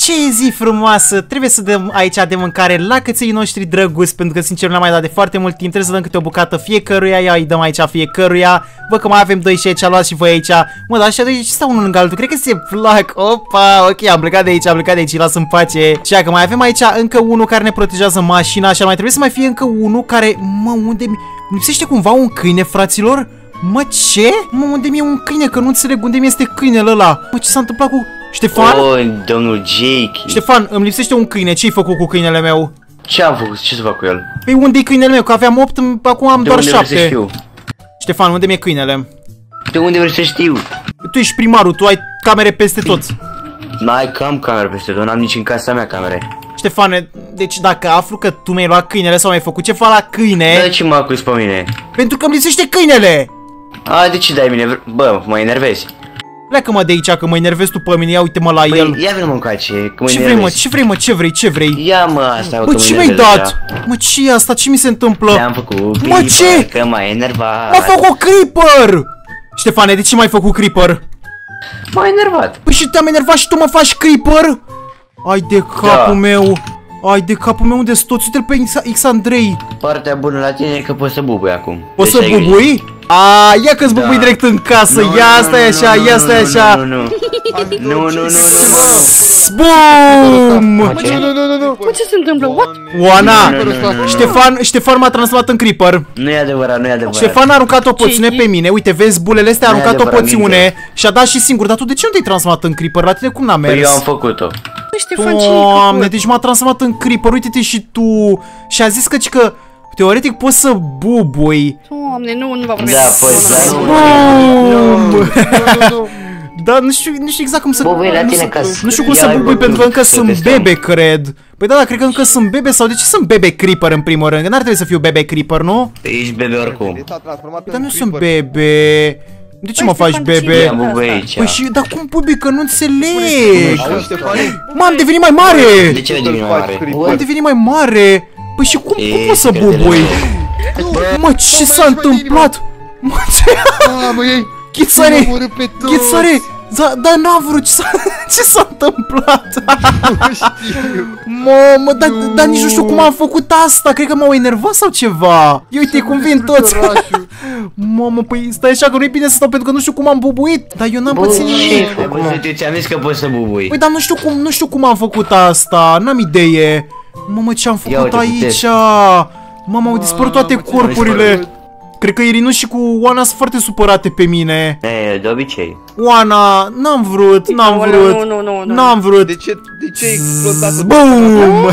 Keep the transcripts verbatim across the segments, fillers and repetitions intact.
Ce zi frumoasă! Trebuie să dăm aici de mâncare la căței noștri drăguți, pentru că sincer nu am mai dat de foarte mult timp. Trebuie să dăm câte o bucată fiecăruia. Ia îi dăm aici fiecăruia. Văd că mai avem doi și aici, luați și voi aici. Mă, dar așa de aici stau unul lângă altul. Cred că se plac. Opa, ok, am plecat de aici, am plecat de aici, las în pace. Și că mai avem aici încă unul care ne protejează mașina. Și mai trebuie să mai fie încă unul care... Mă, unde mi... lipsește cumva un câine, fraților? Mă, ce? Mă, unde mi-e un câine? Că nu înțeleg unde mi este câinele ăla. Mă, ce s-a întâmplat cu... Ștefan? Oh, domnul Jake. Ștefan, îmi lipsește un câine. Ce-ai făcut cu câinele meu? Ce am făcut? Ce să fac cu el? Păi unde-i câinele meu? Că aveam opt, acum am de doar unde șapte. vrei să știu? Ștefan, unde mi-e câinele? De unde vrei să știu? Tu ești primarul, tu ai camere peste tot. N-ai cam camere peste tot, n-am nici în casa mea camere. Ștefane, deci dacă aflu că tu mi-ai luat câinele sau mi-ai făcut ceva la câine... De ce mă acuzi pe mine? Pentru că îmi lipsește câinele! A, de ce dai mine? Bă, mă enervezi. Pleacă-mă de aici, că mă enervezi tu pe mine, ia uite-mă la Păi, el. ia vină mă încoace, că mă Ce vrei, mă, ce vrei, mă, ce vrei, ce vrei? Ia mă asta, Bă, ce mi-ai dat? Mă, ce e asta? Ce mi se întâmplă? Te-am făcut Mă, ce? că m-ai enervat. M-a făcut creeper! Ștefane, de ce m-ai făcut creeper? M-ai enervat. Păi și te-am enervat și tu mă faci creeper? Ai de capul Da. meu. Ai de capul meu, unde-s toți? Uite-l pe X Andrei. Partea bună la tine e că poți să bubui acum. Poți Deci să ai grijă. bubui? A, ia că-ți Da. bubui direct în casă. Nu, Ia nu, stai nu, așa, nu, ia nu, stai nu, așa. Nu, nu, nu. Nu, nu, nu, nu, Bum! Nu, nu, nu, nu, nu. Mă, ce se întâmplă? What? Oana, Nu, nu, nu, nu, nu. Ștefan, Ștefan m-a transformat în creeper. Nu e adevărat, nu e adevărat. Ștefan a aruncat o poțiune Ce? pe mine. Uite, vezi bulele astea, a Nu e aruncat o adevărat, poțiune minte. și a dat și singur. Dar tu de ce nu te-ai transformat în creeper? La tine cum n-a Păi eu am mers? făcut-o. Bă, Ștefan, ce Doamne, deci m-a transformat în creeper. Uite-te și tu. Și a zis că, că teoretic poți să bubui. Doamne, nu, nu va vorbi. Da, păi, dar nu. Bum! Nu, nu. Da, nu știu, nu știu exact cum să... Bubui la nu tine știu- ca să- Nu știu cum Ia să mai bubui bubui, pentru că încă să sunt testăm. bebe, cred. Păi da, da, cred că încă sunt bebe sau de ce sunt bebe creeper în primul rând? Că n-ar trebui să fiu bebe creeper, nu? Ești bebe oricum. S-a transformat Dar în nu sunt creeper. bebe. De ce Păi, mă faci Ștefan, ce bebe? e? Ia bubui aici. Păi și, dar cum bubi, că nu înțeleg? Auzi, Ștefane? M-am devenit mai mare! De ce vei deveni mai mare? Am devenit mai mare! Păi și cum, cum E, poți să cred de bubui? la- Mă, ce Nu, s-a mai întâmplat? Mă, ce... Mamă, ei! Ghițare! i-am omorât pe toți. Ghițare! Da, da, n-am vrut, ce s-a, ce s-a întâmplat? Nu știu. Mamă, dar Nu. da, nici nu știu cum am făcut asta, cred că m-au enervat sau ceva. Ia uite cum vin toți. Orașul. Mamă, păi stai așa că nu e bine să stau pentru că nu știu cum am bubuit. Dar eu n-am pățit nimic. Ai văzut, eu ți-am zis că poți să bubui. Păi dar nu știu cum, nu știu cum am făcut asta, n-am idee. Mamă, ce am Ia făcut uite, aici? Mamă, au dispărut toate Mamă, ce corpurile. Cred că Irinu și cu Oana sunt foarte supărate pe mine. E, de obicei. Oana, n-am vrut, n-am Aoleu, vrut. nu, nu, nu, nu. N-am vrut. De ce, de ce ai explodat? Bum! Nu, nu,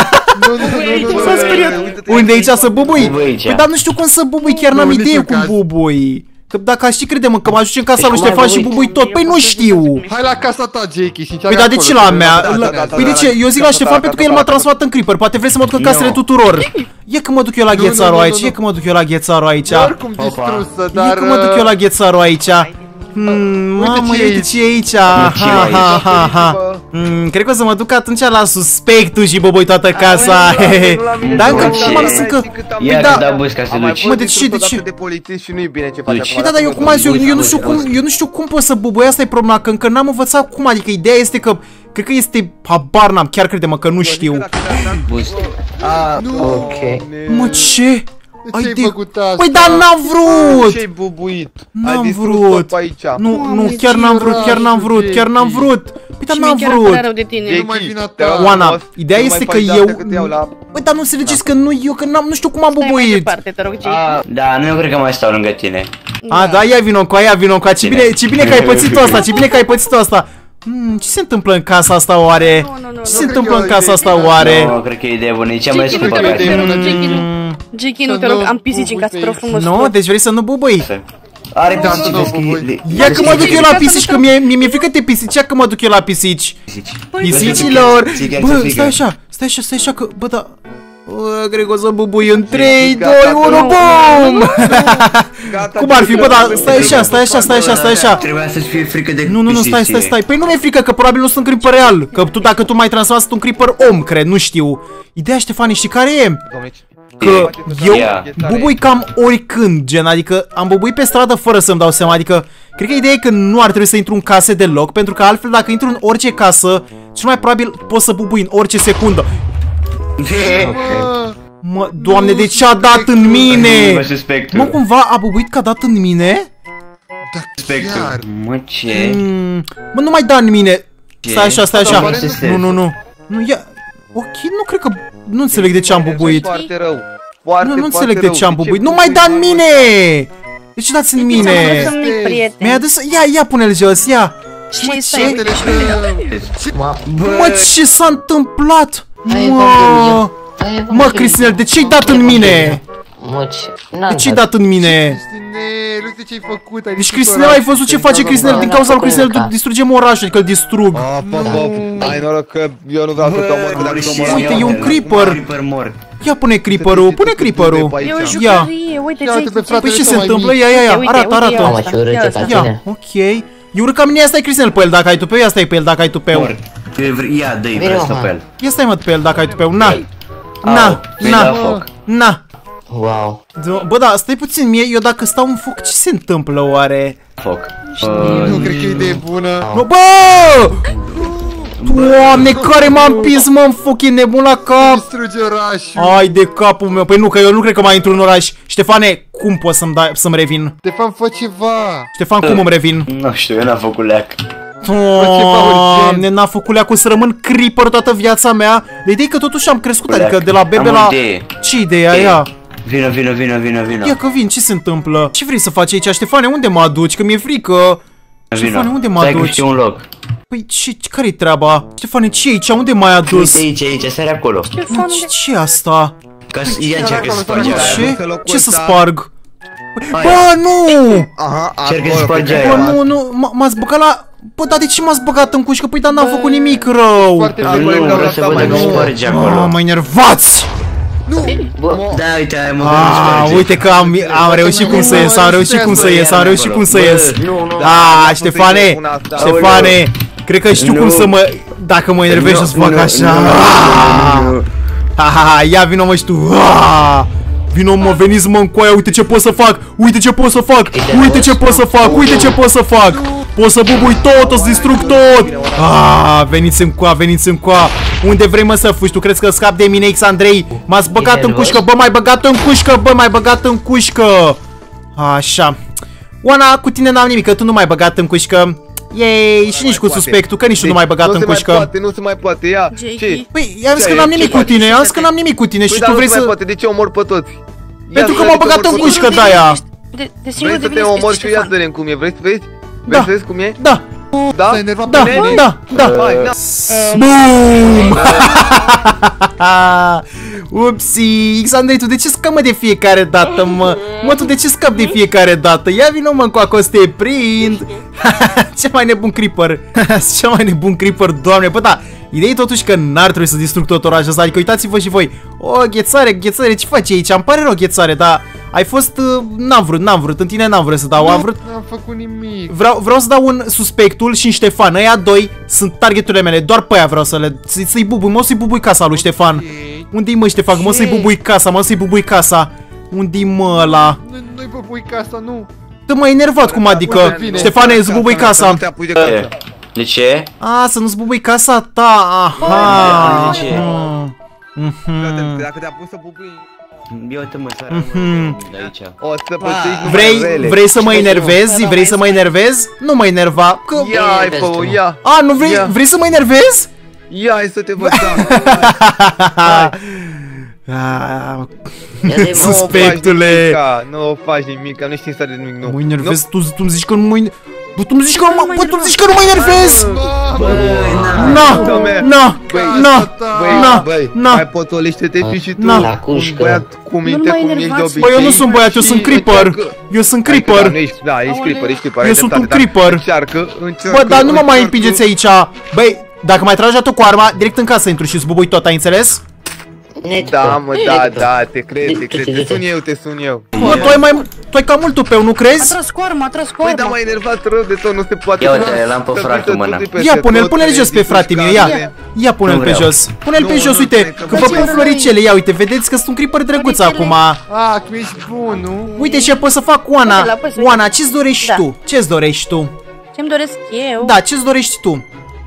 nu, nu, S-a nu, speriat. nu, uite-te Unde aici. aici să bubui? Bubui aici. Păi dar nu știu cum să bubui, chiar n-am Nu, idee niciun cum caz. bubui. Că dacă aș ști, crede-mă că mă ajunge în casa Deci lui cum ai Ștefan și bubuit? bubui tot. Păi nu știu. Hai la casa ta, Jakey, și Păi dar de ce la mea? Păi de ce? Eu zic la Ștefan pentru că el m-a transformat în creeper. Poate vrei să mă duc în Nu. casele tuturor. Ia că mă duc eu la Nu, ghețarul nu, nu, aici. nu, Ia că mă duc eu la ghețarul aici. Oricum Opa. distrusă, Ia dar... că mă duc eu la ghețarul aici. Hmm, Uite mamă, ce e uite aici. ce e aici. ce Ha, e ha, aici? ha, ha. Hmm, cred că o să mă duc atunci la suspectul și bubui toată casa. Dar încă Ce? m-am lăsat că... Ia Păi că da. da bus ca să Am mai duci. Mă, fost de ce, distrus de ce? odată de polițist și nu-i bine ce faci Duci. acum. Păi da, dar eu cum azi, eu, eu nu știu cum, eu nu știu cum pot să bubui, asta e problema, că încă n-am învățat cum, adică ideea este că, cred că este, habar n-am, chiar crede-mă că nu știu. Bus. Ah, ok. Mă, ce? De ce ai făcut asta? Păi dar n-am vrut! Ce-ai bubuit? N-am Ai distrus vrut. tot pe aici. Nu, Doamne, nu, chiar n-am ce vrut, chiar n-am orașul, vrut, chiar n-am Jakey. vrut. Păi dar Și n-am mie chiar îmi vrut. părea rău de tine. Nu mai vina ta. Oana, ideea este că eu... La... Păi dar nu înțelegeți că nu, eu că n-am, nu știu cum am Stai mai bubuit. departe, te rog, Jake. A, da, nu cred că mai stau lângă tine. A, da, ia vino cu aia, vino cu aia. Ce bine, ce bine că ai pățit asta, ce bine că ai pățit asta. Hmm, ce se întâmplă în casa asta oare? Nu, nu, nu, Ce nu. se cred întâmplă că în e casa asta idee. oare? Nu, cred că e idee bună, e cea mai Jakey, nu scumpă te rog, te casă. rog, Jakey, nu. Mm, Jakey, nu Să te rog, nu am pisici în casă, te rog frumos. Nu, deci vrei să nu bubui? Are Da, pisici, nu, vezi că nu, e- bubui. Ia că mă duc eu la pisici, că mie mie mi-e frică de pisici, ia că mă duc eu la pisici. pisici. Pisicilor! Ți-e chiar Bă, ți-e frică. stai așa, stai așa, stai așa că, bă, da... Bă, cred că o să bubui în trei, Gata, doi, gata, unu, nu, bum! Gata, Cum ar fi, bă, da, nu, stai așa, stai așa, stai așa, stai așa. Trebuia să-ți fie frică de Nu, nu, nu, stai, stai, stai. Păi nu mi-e frică că probabil nu sunt un creeper real. Că tu, dacă tu mai transformat, sunt un creeper om, cred, nu știu. Ideea, Ștefane, știi care e? Că eu Ia. bubui cam oricând, gen, adică am bubuit pe stradă fără să-mi dau seama, adică cred că ideea e că nu ar trebui să intru în case deloc, pentru că altfel dacă intru în orice casă, cel mai probabil poți să bubui în orice secundă. Mă, Mă, Doamne, de ce a dat în Mă, mine? suspectul. Mă, cumva a bubuit că a dat în mine? da, Suspectul. chiar. Mă, ce? Mm, Mă, nu mai da în mine. Stai așa, stai Da, așa. pare nu- Nu, nu, nu. Nu, ia... Ok, nu cred că... Nu înțeleg de ce am bubuit. Foarte rău. Foarte, Nu, nu foarte înțeleg de rău. ce am De bubuit. Nu bubui, mai da în mă? mine! De ce dați în Ți-am mine? adus un mic prieten. Mi-ai adus... Ia, ia, pune-l jos, ia. Și ce? stai, uite, Ce? Mă, Mă, ce s-a întâmplat? Hai, Mă, Evanghelie. Hai, mă, Evanghelie. Cristinel, de ce-ai dat în mine? Mă, ce? N-am De ce-ai dat în mine? Cristinel, uite ce-ai făcut. Ai Deci distrus Cristinel, ai văzut ce face Cristinel? da, Din da, cauza lui da, Cristinel da. distrugem orașul, adică îl distrug. Ah, pă, pă, ai noroc că eu nu vreau să te omor, că dacă te omor, Uite, e un Un creeper. creeper mort. Ia pune creeper-ul, pune creeper-ul. E o Ia. jucărie, uite Ia ce uite pe ce- frate. Păi ce Ăsta se mai întâmplă? mic. Ia, ia, ia, Uite, arată, uite, ia arată. Mamă, ce urât e ca Ia, tine. ok. Eu urcă mine, ia stai Cristinel pe el dacă ai tupeu, ia stai pe el dacă ai tupeu. Mort. Ia, dă-i Bine, vreau mă. pe el. Ia stai mă pe el dacă ai tupeu, na. Au, Na, mi-ai dat na, foc. na. Wow. Bă, da, stai puțin, mie, eu dacă stau în foc, ce se întâmplă oare? Foc. Nu cred că e idee bună. Bă, bă! Doamne, care m-am pins, mă, în foc, e nebun la cap! Distruge orașul. Ai de capul meu, păi nu, că eu nu cred că mai intru în oraș. Ștefane, cum poți să-mi dai, să-mi revin? Ștefan, fă ceva. Ștefan, cum îmi revin? Nu știu, eu n-am făcut leac. Doamne, n-a făcut leacul să rămân creeper toată viața mea. De idee că totuși am crescut, Leac. adică de la bebe Am la... o idee. Ce ideea aia? Vină, vină, vină, vină, vină. Ia că vin, ce se întâmplă? Ce vrei să faci aici, Ștefane? Unde mă aduci? Că mi-e frică. Ștefane, unde mă Stai că aduci? știu un loc. Păi, ce, care-i treaba? Ștefane, ce e aici? Unde m-ai adus? Uite aici, aici, sari acolo. Mă, ce, ce e asta? Ca să ia încearcă să spargi Mă, aia. ce? Ce să sparg? Aia. Bă, nu! Aha, Încearcă să acolo, spargi pe aia. Bă, care- nu, nu, m- m-ați băgat la... Bă, dar de ce m-ați băgat în cușcă? Păi, dar n-am făcut nimic rău! Foarte Nu, bine, vreau că să asta văd mai dacă nou. spargi Ah, acolo. mă enervați! Bă, Da, uite, aia mă Ah, vede uite că am, am reușit cum să ies, am reușit cum să ies, am reușit cum să ies. Nu, nu. Ah, Ștefane, Una asta. Ștefane, cred că știu Nu. cum să mă... Dacă mă enervezi să fac așa. Ah! Ha, ha, ha, ia vino mă și tu. Ah! Vino mă, veniți mă încoaia, uite ce pot să fac, uite ce pot să fac, uite ce pot să fac, uite ce pot să fac. Pot să bubui tot, o să distrug tot. Ah, veniți încoa, veniți încoa. Unde vrei mă să fugi? Tu crezi că scap de mine, X Andrei? M-ați băgat în cușcă, bă, m-ai băgat în cușcă, bă, m-ai băgat în cușcă. Așa. Oana, cu tine n-am nimic, că tu nu m-ai băgat în cușcă. Ei, și nici cu suspectul, că nici tu nu m-ai băgat în Nu se mai cușcă. poate, nu se mai poate, ia. J K. Ce? Păi, i-am zis Ce că n-am ai? nimic Ce cu tine, faci? i-am zis că n-am nimic cu tine și Păi, tu dar nu vrei se mai să... poate, de ce omor pe toți? Ia Pentru să că vedem m-au de ce băgat în omor pe cușcă toți. de aia. De, de Vrei singur să de te bine omor este și ia să Ștefan. vedem cum e, vrei să vezi? Da. Vrei să vezi cum e? Da, Da? S-a enervat da, pe mine. da, da. Hai, na. Boom! Upsi, Xandrei, tu de ce scapă de fiecare dată, mă? Mă, tu de ce scapi de fiecare dată? Ia vino mă încoacă o să te prind. Cel mai nebun creeper. Cel mai nebun creeper, doamne. Bă, da, ideea e totuși că n-ar trebui să distrug tot orașul ăsta. Adică uitați-vă și voi. O, Ghețare, Ghețare, ce faci aici? Îmi pare rău, Ghețare, dar ai fost... uh, N-am vrut, n-am vrut, în tine n-am vrut să dau, am vrut... N-am făcut nimic. Vreau, vreau să dau un suspectul și în Ștefan. Ăia doi sunt targeturile mele. Doar pe aia vreau să le... să- să-i bubui. Mă, o să-i bubui casa lui Ștefan. Unde-i mă, Ștefan? Mă, o să-i bubui casa. Mă, o să-i bubui casa. Unde-i mă ăla? Nu- Nu-i băbui casa, nu. Dă, m-ai enervat cum adică? Bine, Ștefane, îți bubui Nu casa. te apuci de casă. De ce? A, să nu-ți bubui casa ta. Aha. De ce? Hmm. Mhm. Dacă te-a pus să bubui, Ia uite mă, sara mă, de aici. o să pățești numai Vrei, rele. vrei să mă enervezi? Vrei să mă enervezi? Nu mă enerva. Că... Ia, ai fă ia. A, nu vrei? Ia. Vrei să mă enervezi? Ia, hai să te văd, da. Ah, ia de Sus- mă. Suspectule. Nu o faci nimic, nu știi să de nimic, nu. mă enervezi? Tu, tu-mi zici că nu mă... Bă, tu-mi zici că nu mă... Bă, tu-mi zici că nu mă enervezi? Na, na, na, na, Băi, na. mai potolește-te fi și tu. Na. La Un cușcă. băiat cu minte Nu-l mai cum ești de enervați. obicei. Bă, eu nu sunt băiat, eu sunt și creeper. încearcă- Eu sunt Hai că creeper. Da, nu ești, da, ești creeper, ești creeper. Eu ai sunt un dreptate, dar creeper. Încearcă, încearcă. Bă, dar nu mă mai încearcă. împingeți aici. Băi, dacă mai tragi tu cu arma, direct în casă intru și îți bubui tot, ai înțeles? Netco. Da, mă, da, Netco. da, te cred, te Du-te, cred. Te du-te. sun eu, te sun eu. Bă, tu ai mai... Tu ai cam mult tupeu, nu A crezi? tras cu arma, a tras cu Păi, dar arma. m-a enervat rău de tot, nu se poate. Ia uite, Să- l-am pe să frate duci în mână. totul peste Ia, pune-l, tot, pune-l că jos pe e frate meu, ia. discuțare. Ia, pune-l Nu pe vreau. jos. Pune-l pe Nu, jos, nu, uite, cred că că mă vă cer. pun floricele, ia, uite, vedeți că sunt un creeper drăguț Floricele. acum. Ah, tu ești bun, nu? Uite ce pot să fac, Uite-l, Oana. apăs, uite. Oana, ce-ți dorești Da. tu? Ce-ți dorești tu? Ce-mi doresc eu? Da, ce-ți dorești tu?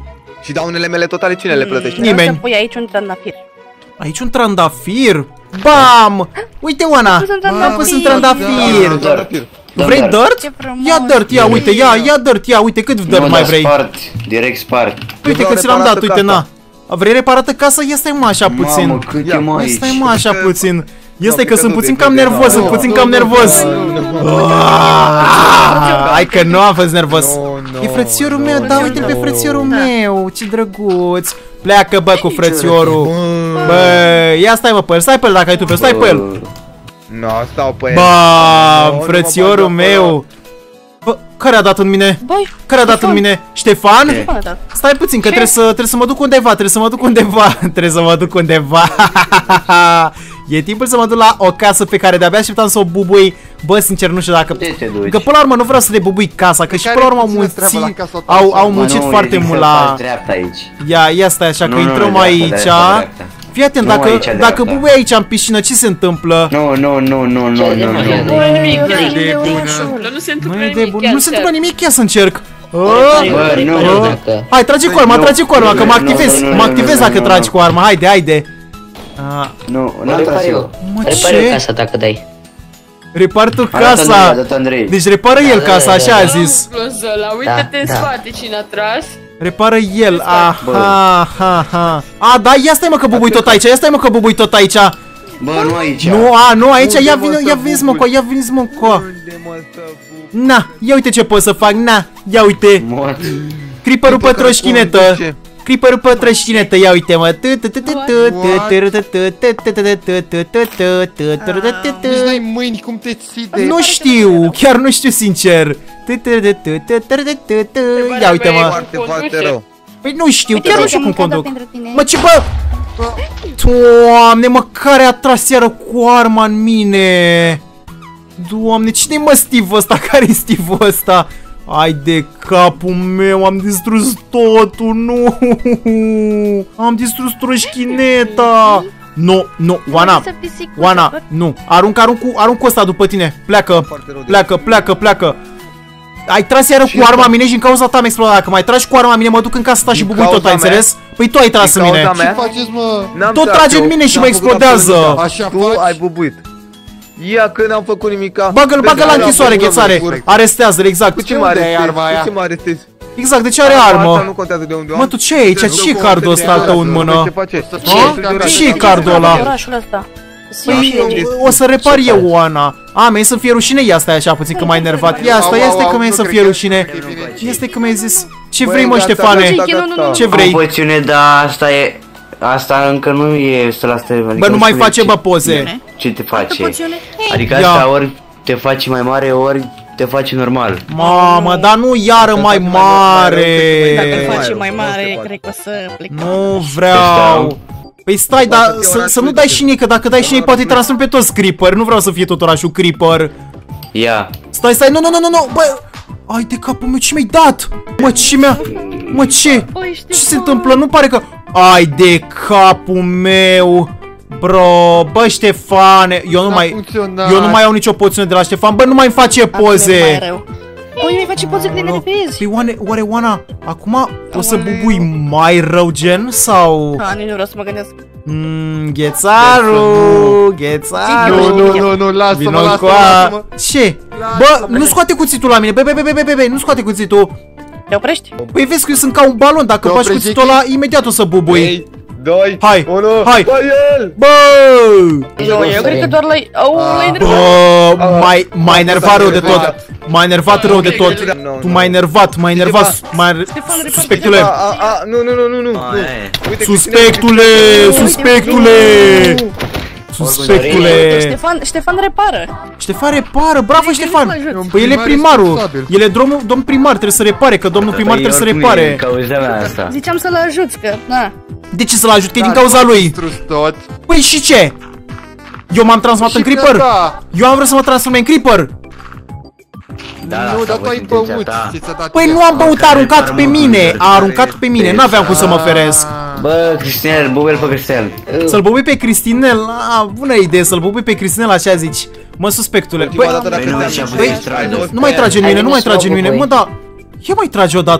Și daunele mele totale cine le plătește? Nimeni. Să pui aici un trandafir. Aici un trandafir. Bam! Uite, Oana! pus un Am pus un trandafir. trandafir. Trandafir. Vrei dirt? Ce frumos. Ia dirt, ia, uite, ia, ia dirt, ia, uite, cât dirt Nu, mai dar vrei? spart, direct spart. Uite vreau că ți l-am dat, reparată uite, casa. na. Vrei reparată casa? Ia stai mă așa puțin. Mamă, cât e Ia, mă aici. Stai mă așa Că- puțin. Ia stai Nu, că că sunt nu puțin de- cam de- nervos, nu, sunt nu, puțin nu, cam nu, nervos. nu, nu, nu, nu. Ah, hai că nu am fost nervos. Nu, nu, E frățiorul nu, meu, da, nu, uite pe nu. frățiorul Da. meu, ce drăguț. Pleacă, bă, cu frățiorul. Bă, ia stai mă pe el, stai pe el dacă ai tu pe el, stai pe el. Nu, stau pe el. Bam, Nu, nu mă frățiorul bag acolo. meu. Bă, care a dat în mine? Băi, Care a dat în mine? Ștefan? Ce? bă, da. Stai puțin, că trebuie să, trebuie să mă duc undeva, trebuie să mă duc undeva, trebuie să mă duc undeva. E timpul să mă duc la o casă pe care de-abia așteptam să o bubui. Bă, sincer, nu știu dacă... Unde te duci? Că până la urmă nu vreau să le bubui casa, că și care până la urmă au puțină treabă la muncit, casa ta, au, așa? au Mă, muncit nu, foarte e din mult să la... faci dreapta aici. Ia, ia stai așa, că Nu, nu, intrăm nu, dreapta, aici. dreapta, dreapta. Fii atent, Nu dacă, aici, dacă dreapta. bubui aici în piscină, ce se întâmplă? Nu, nu, nu, nu, nu, Ce de nu, mă, nu. ia de- Băi, nimic, de nimic. ușor. Nu se Nu întâmplă e de nimic, bun, chiar nu se întâmplă chiar. nimic, ia să încerc. A, Bă, nu, Repariu, nu. dacă- Hai, trage cu arma, Nu, trage cu arma, că mă nu, activez, nu, nu, mă nu, activez nu, dacă nu, tragi nu. cu arma, haide, haide. A, Nu, n-am tras Repariu. eu. Mă, Repariu ce? casa dacă dai. Repar tu A dat Andrei, a casa. dat Andrei. Deci repară el Da, casa, da, așa da, a da. zis. Plus ăla, uite-te în Da, da. spate cine a tras. Repară el, aha, Bă. ha, ha. A, da, ia stai mă că bubui tot aici, ia stai mă că bubui tot aici. Bă, nu aici. Nu, a, nu, aici, Unde ia mă vine, să ia veniți mă bubui? cu, ia veniți mă cu. Unde mă să bubui? Na, ia uite ce pot să fac, na, ia uite. Mort. Creeper-ul pe Uite că troșchinetă. conduce. Creeper-ul pe troșchinetă, ia uite mă. Nici n-ai mâini, cum te ține? Nu știu, chiar nu știu sincer. Ia uite mă. Foarte, foarte rău. Păi nu știu, Uite, chiar nu ce știu cum am mâncat conduc. pentru tine. Mă, ce bă? Doamne, mă, care a tras iară cu arma în mine? Doamne, cine-i mă Steve ăsta? Care-i Steve ăsta? Ai de capul meu, am distrus totul, nu! Am distrus troșchineta! Nu, nu, Oana, Să fii sigur, Oana, bă. nu, arunc, arunc, cu- arunc cu ăsta după tine, pleacă, Foarte rău de- pleacă, pleacă, pleacă. Ai tras iară cu arma în mine și în cauza ta am explodat. Dacă mai tragi cu arma în mine, mă duc în casa ta și Din bubui tot, ai cauza mea? înțeles? Păi tu ai tras în Din mine. cauza mea? faceți, mă? N-am Tot tras trage în eu, mine și n-am mă făcut explodează. absolut nimic. Așa Tu faci? ai bubuit. Ia că n-am făcut nimica. Bagă-l, bagă-l la Vezi, închisoare, am făcut ghețare. respect. Arestează-l, exact. Cu ce mă unde ai arestezi? arma aia? Cu ce mă arestezi? Exact, de ce are Asta armă? nu contează de unde o am. Mă, tu ce e aici? Deci, Ce e nu cardul ăsta al contează. tău în mână? Ce face? Ha? Ce e cardul ăla? Orașul ăsta. Păi, o să repar eu, Oana. A, mi-e să fie rușine? Ia stai așa puțin că m-ai enervat. Ia asta, ia este că mi-e să fie rușine. Este că mi-ai zis. Ce vrei, mă, Băi, gata, Ștefane? gata, gata. Ce Am vrei? poțiune, dar asta e... Asta încă nu e o sută la sută. Adică Bă, nu mai spune face, ce- bă, poze. Ce te face? Poțiune? Adică Ia. asta ori te faci mai mare, ori te faci normal. Mamă, dar nu iară mai Dacă mare. faci Face mai nu mare, se poate. cred că o să plecăm. Nu vreau. Păi stai, dar Poate să, orașul să nu lui dai de- și nie, că dacă dai și nie poate transform pe toți Creeper. Nu vreau să fie tot orașul Creeper. Ia. Stai, stai, nu, nu, nu, nu, nu, bă. Ai de capul meu, ce mi-ai dat? Mă, ce mi-a... Mă, ce? Băi, Ce se întâmplă? Nu pare că... Ai de capul meu. Bro, bă, Ștefane. Eu nu N-a mai... funcționat. Eu nu mai au nicio poțiune de la Ștefan. Bă, nu mai face poze. Băi, mi face poze când ne repezi. Păi, oare, oare Oana, acum o să bubui mai rău gen sau... Ha, nici nu vreau să mă gândesc. Mmm, Ghețaru, Ghețaru. Nu, nu, nu, nu, lasă-mă, Vino lasă-mă, cu lasă-mă. a... Ce? Bă, nu scoate cuțitul la mine, bă, bă, bă, bă, bă, bă, nu scoate cuțitul. Te oprești? Păi vezi că eu sunt ca un balon, dacă Te faci oprești, cuțitul ăla, imediat o să bubui. trei, doi, Hai, unu, hai. Bă, el! Bă! Nu, eu cred că doar la-i... Au, la-i enervat. Bă, mai, mai enervat rău de tot. M-ai enervat rău de tot. Tu m-ai enervat, m-ai enervat, m-ai... Suspectule, A, a, a, nu, nu, nu, nu, nu, nu. Aia. Uite, suspectule, suspectule. Suspectule. Ștefan, Ștefan repară. Ștefan repară, bravo Ștefan. Ștefan. Păi el e primar primarul. responsabil. El e domnul, domn primar, trebuie să repare, că domnul primar Păi, trebuie să oricum e repare. Cauza mea asta. Ziceam să-l ajuți, că, na. De ce să-l ajut? Că e din Da, cauza tu ai lui. distrus tot. Păi și ce? Eu m-am transformat în Și că Creeper? da. Eu am vrut să mă transform în Creeper? Da, Nu, asta dar văd tu ai intenția băut. ta. ți s-a dat Păi ție. nu am băut, a aruncat care pe repar mine, măcar a aruncat pe mine, n-aveam cum să mă feresc. Bă, Cristinel, bubel pe Cristel. Să-l bubui pe Cristinel, a, bună idee, să-l bubui pe Cristinel, așa zici. Mă, suspectule, Ultima băi, dată dacă Păi nu, te-am și-a văzut, pus ai stradă. fost nu mai pe trage în ea. mine, nu mai Hai, trage în nu mine, știu, mă, da, ia mai trage odată.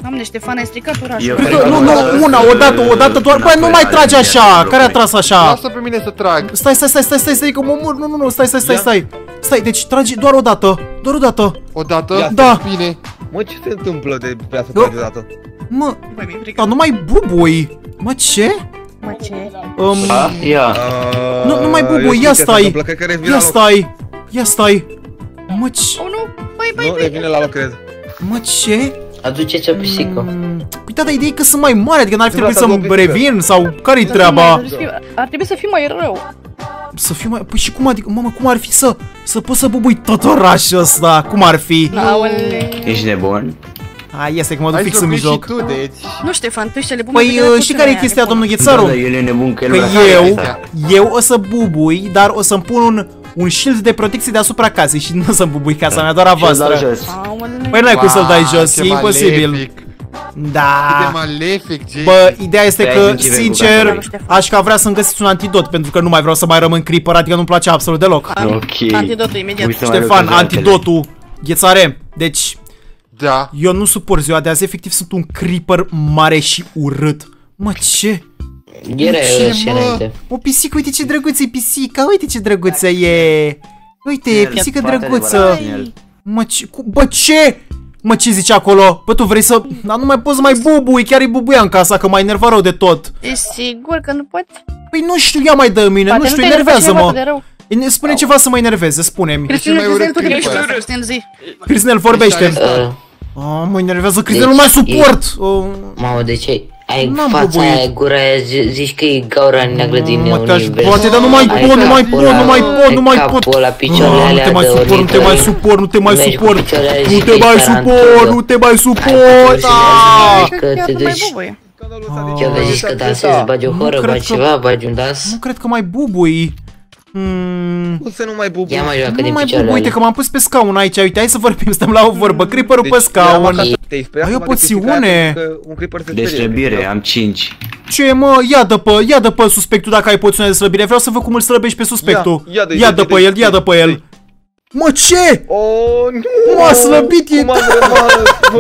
Doamne, Ștefan, ai stricat orașul. Eu Cred cred că, că nu, nu, nu, una, odată, odată doar. Băi, nu mai trage așa. Care a tras așa? Lasă pe mine să trag. Stai, stai, stai, stai, stai, stai, că mă mor. Nu, nu, nu, stai, stai, stai, stai. Stai, deci trage doar o dată. Doar o dată. Odată? Da. Bine. Mă, ce se întâmplă de prea să Eu- tragi odată? Mă, Băi, mi-e frică. dar nu mai bubui. Mă, ce? Mă, ce? Um, A? Ia. nu, nu mai eu bubui, știu ia ce se stai. întâmplă, cred că revine Ia la loc. stai. Ia stai. Mă, ce? Oh, nu! Băi, băi, Nu, băi! revine la loc, cred. Mă, ce? Aduceți o pisică. Mm, Păi da, dar ideea e că sunt mai mari, adică n-ar fi Vreau trebuit să să-mi vă pisică. revin sau care-i Ar treaba? trebui să fie- Ar trebui să fii mai rău. Să fiu mai... Păi și cum adică, mamă, cum ar fi să... Să poți să bubui tot orașul ăsta? Cum ar fi? Aoleu. Ești nebun? Hai, este că mă duc Ai fix în slăbit și mijloc. tu, deci. Nu, Ștefan, tu ești celebun. Păi uh, știi care e chestia, domnul Da, Ghețaru? da, el e nebun că el Că vrea eu, asta. eu o să bubui, dar o să-mi pun un, un shield de protecție deasupra casei și nu o să-mi bubui casa mea, doar a Și-o dau voastră. jos. Păi n-ai cum să-l dai Wow, jos, ce e imposibil. malefic. Cât de Da. malefic, Jay. Bă, ideea este Păi că, ai zis ce sincer, vrei cu aș ca vrea să-mi găsiți un antidot, pentru că nu mai vreau să mai rămân creeper, adică nu-mi place absolut deloc. Ok. Antidotul imediat. Uite, mai Ștefan, lucrez antidotul, Ghețare, deci... Da. Eu nu suport ziua de azi, efectiv sunt un creeper mare și urât. Mă, ce? Era Ce, eu și mă? înainte. O pisică, uite ce drăguță e pisica, uite ce drăguță e. Uite, e El, pisică foarte drăguță. adevărat în el. Mă, ce? Cu, bă, ce? Mă, ce zici acolo? Bă, tu vrei să... Dar nu mai poți să mai bubui, chiar e bubuia în casa, că m-ai enervat rău de tot. Ești sigur că nu poți? Păi nu știu, ia mai dă mine, Poate nu știu, te enervează enervează-mă. de rău. Spune ceva să mă enerveze, spune-mi. Cristina, mai urât Cristina, tu creeper. ești urât. Cristina, zi. Cristinel, vorbește. Ești Uh, Oh, mă enervează, Cristinel, nu Deci, mai suport. Oh, Mamă, de ce? Ai N-am fața bubuit. aia, gura aia, zi- zici că e gaura neagră din mă, te-aș univers. poate, dar nu mai Ai pot, nu mai capul pot, nu ăla, mai pot, ai nu mai capul pot. ăla, picioarele Ah, nu alea te mai de suport, nu te mai ornitori. suport, nu te mai Mergi cu suport. picioarele alea Nu și te mai fii suport, tarantelă. nu te mai Ai suport. putut să Ah! mergi, că Chiar te nu mai duci, bubuie. că vezi că dansezi, bagi o Nu horă, cred bagi că- ceva, bagi un dans. Nu cred că mai bubui. Hmm, Cum să nu mai bubu? Ia mai joacă nu din mai picioarele bubui, uite alea. că m-am pus pe scaun aici, uite, hai să vorbim, stăm la o vorbă, creeperul pe scaun. Te-ai speriat Ai o acum de pisica poțiune. aia pentru că un creeper se De sperie. slăbire, am cinci. Ce mă, ia dă pe, ia dă pe suspectul dacă ai poțiune de slăbire, vreau să văd cum îl slăbești pe suspectul. Ia, ia dă-i, Ia dă-i, dă pe dă-i, el, ia dă pe el. dă-i. Mă, ce? Oh, nu! M-a slăbit, e- Cum am rămas,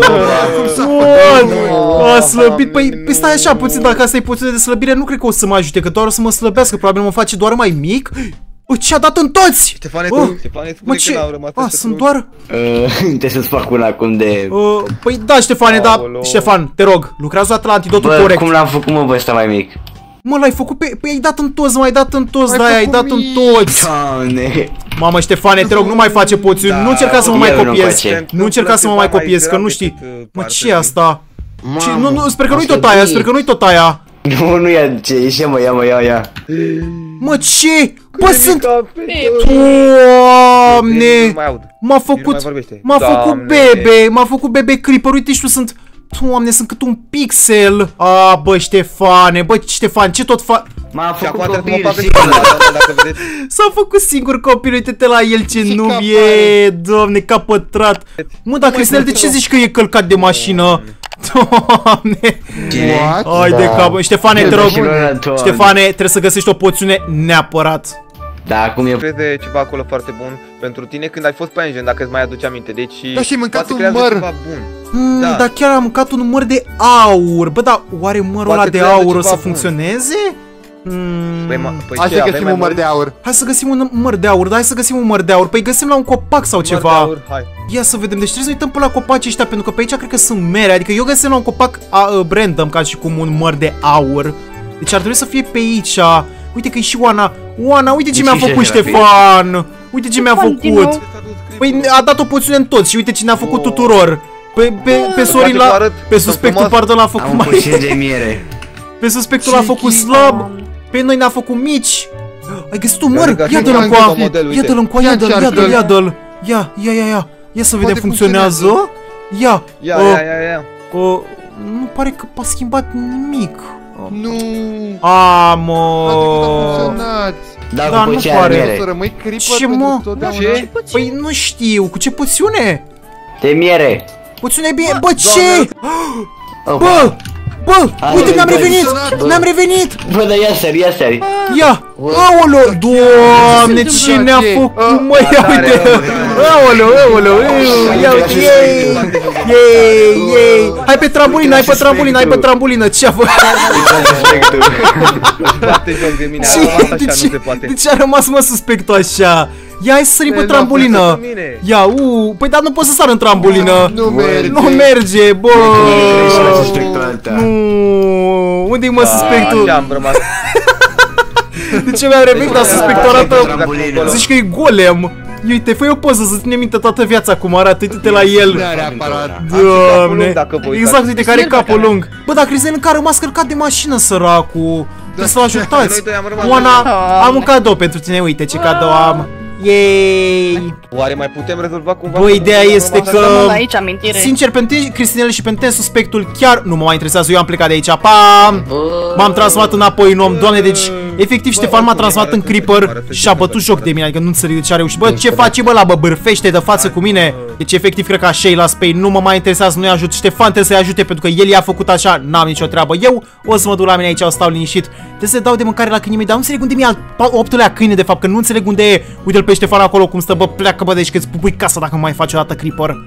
bă? Bă, a slăbit, păi, păi stai așa puțin, dacă asta e poțiune de slăbire, nu cred că o să mă ajute, că doar o să mă slăbească, probabil mă face doar mai mic. Bă, ce-a dat în toți? Ștefane, Oh, tu, Ștefane, Mă, spune ce? că n-au rămas A, peste sunt trunchi. doar... Uh, Trebuie să-ți fac una acum de... Uh, păi da, Ștefane, da, Aoleu. Ștefan, te rog, lucrează o dată la antidotul Bă, corect. cum l-am făcut, mă, bă, ăsta mai mic? Mă, l-ai făcut pe... Păi ai dat în toți, m-ai dat în toți, Ai da, ai făcut dat în mic. toți. Doamne! Mamă, Ștefane, te rog, nu mai face poțiuni, Da, nu încerca să mă mai eu nu copiezi. face. Nu încerca să mă mai copiezi, că nu știi. Mă, ce e asta? Ce? Nu, nu, sper că nu-i tot aia, sper că nu-i tot aia. Nu, nu ia ce, ieși, mă, ia, mă, ia, ia. Mă, ce? Bă, sunt... Nu Doamne! mai aud. M-a Nici nu făcut... mai vorbește. M-a făcut Doamne. bebe, m-a făcut bebe creeper, uite și tu sunt... Doamne, sunt cât un pixel. A, bă, Ștefane, bă, Ștefan, ce tot fa... M-a Și acum făcut trebuie să mă copil, fac în sigur. camera, dacă vedeți. S-a făcut singur copil, uite-te la el, ce Și noob capare. e, doamne, ca pătrat. Mă, dar Cristinel, de ce zici că e călcat de mașină? Doamne. What? Ai de Da. cap, Ștefane, te rog. Doamne. Ștefane, trebuie să găsești o poțiune neapărat. Da, acum e... Crede ceva acolo foarte bun pentru tine când ai fost pe Engine, dacă îți mai aduci aminte. Deci Da, și ai mâncat poate un creează măr. ceva bun. Mm, Da. Dar chiar am mâncat un măr de aur. Bă, dar oare mărul Poate ăla de creează aur o ceva să bun. funcționeze? Mm, Păi, mă, păi Hai ce, să avem găsim mai un măr mult? de aur. hai să găsim un măr de aur, da, hai să găsim un măr de aur. Păi găsim la un copac sau Măr de ceva. aur, hai. Ia să vedem, deci trebuie să uităm pe la copacii ăștia, pentru că pe aici cred că sunt mere, adică eu găsesc la un copac a, a, random ca și cum un măr de aur. Deci ar trebui să fie pe aici. Uite că e și Oana. Oana, uite ce Deci mi-a și făcut Ștefan. Ștefan. Uite ce mi-a Ștefan, din făcut. nou. Păi a dat o poțiune în toți și uite ce ne-a făcut Oh. tuturor. Pe, pe, pe Sorin Poate la... vă arăt, Pe sunt suspectul, frumos. pardon, l-a Am făcut un mai... puțin de miere. Pe suspectul l-a făcut slab. Pe noi ne-a făcut mici. Ai găsit un măr? Ia, Ia dă-l am încoa. găsit model, uite. Ia dă-l încoa, Ia ia dă-l, ia încearcă. dă-l, ia dă-l. Ia, ia, ia, ia. Ia să vedem, Poate funcționează. Ia. Ia, Uh, ia, ia, ia. uh, Nu pare că a schimbat nimic. Nu. A, Poate că mă. a funcționat. Da, Da, cu nu puțin pare. de O să miere. rămâi creeper Ce, pentru mă? totdeauna. Ce? Păi nu știu, cu ce poțiune? De miere. Poțiune bine, bă, ce? Oh, Bă, bă, Hai, uite, bă, ne-am bă, revenit, bă. ne-am revenit. Bă, dar ia seri, ia seri. Ia, Aoleu, Doamne, ce ne-a făcut, măi, ia uite! Aoleu, aoleu, ia uite, ei! Ei, ei! Hai pe trambulină, hai pe trambulină, hai pe trambulină, ce-a făcut? Bate joc de mine, Ce? așa De nu se ce? poate. De ce a rămas, mă, suspectul așa? Ia, hai să sărim pe trambulină! Ia, u, păi dar nu pot să sar în trambulină! Nu merge. Nu merge, bă! Nu, unde-i mă suspectul? Așa am rămas. De ce mi-am revenit suspectul arată? Zici că e golem! Uite, fă o poză să ține minte toată viața cum arată, uite-te la el! N-are aparat. Doamne! Dacă vă uitați. Exact, uite, care e capul lung! Bă, dar Cristian încă a rămas călcat de mașină, săracul! Trebuie să-l ajutați! Noi doi am rămas. Oana, am un cadou pentru tine, uite ce cadou am! Yay! Oare mai putem rezolva cumva? Bă, ideea este că... Rămân aici, amintire. Sincer, pentru tine, Cristinel, și pentru tine, suspectul chiar nu mă mai interesează, eu am plecat de aici, pam! M-am transformat înapoi în om, Doamne, deci efectiv Ștefan m-a transformat în creeper și a bătut joc de mine, adică nu înțeleg de ce a reușit. Bă, ce face, bă, la bă, bârfește de față cu mine? Deci efectiv cred că așa e la Spei, nu mă mai interesează, nu-i ajut. Ștefan trebuie să-i ajute pentru că el i-a făcut așa, n-am nicio treabă. Eu o să mă duc la mine aici, o stau liniștit. Trebuie să dau de mâncare la câinii mei, dar nu înțeleg unde mi-e al optulea câine de fapt, că nu înțeleg unde e. Uite-l pe Ștefan acolo cum stă, bă, pleacă, bă, deci că îți pupui casa dacă mai faci o dată creeper.